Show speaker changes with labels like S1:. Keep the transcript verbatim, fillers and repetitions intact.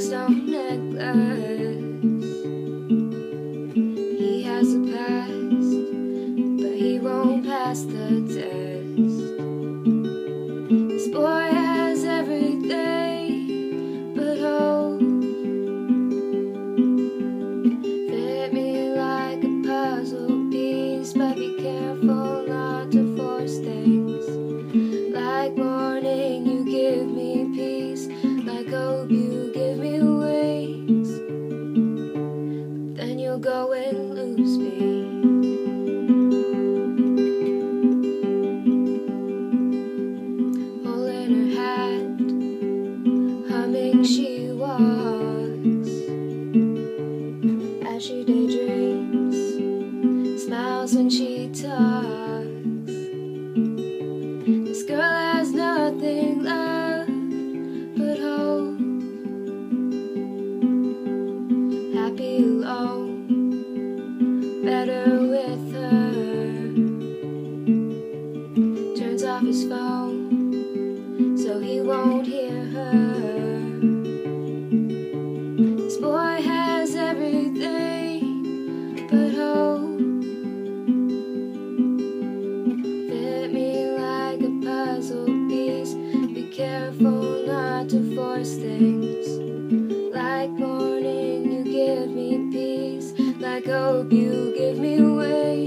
S1: stone necklace. He has a past, but he won't pass the test. This boy has everything but hope. Fit me like a puzzle piece, but be careful not to force things. Like morning, you give me peace. Like hope, you give me wings. But then you'll go and lose me. Holding her hand, humming she walks. As she daydreams, smiles when she talks. This girl has nothing left but hope. Happy alone, better with her. Turns off his phone so he won't hear her. This boy has everything but hope. Fit me like a puzzle piece. Be careful not to force things. Like morning, you give me peace. Like hope, you give me wings.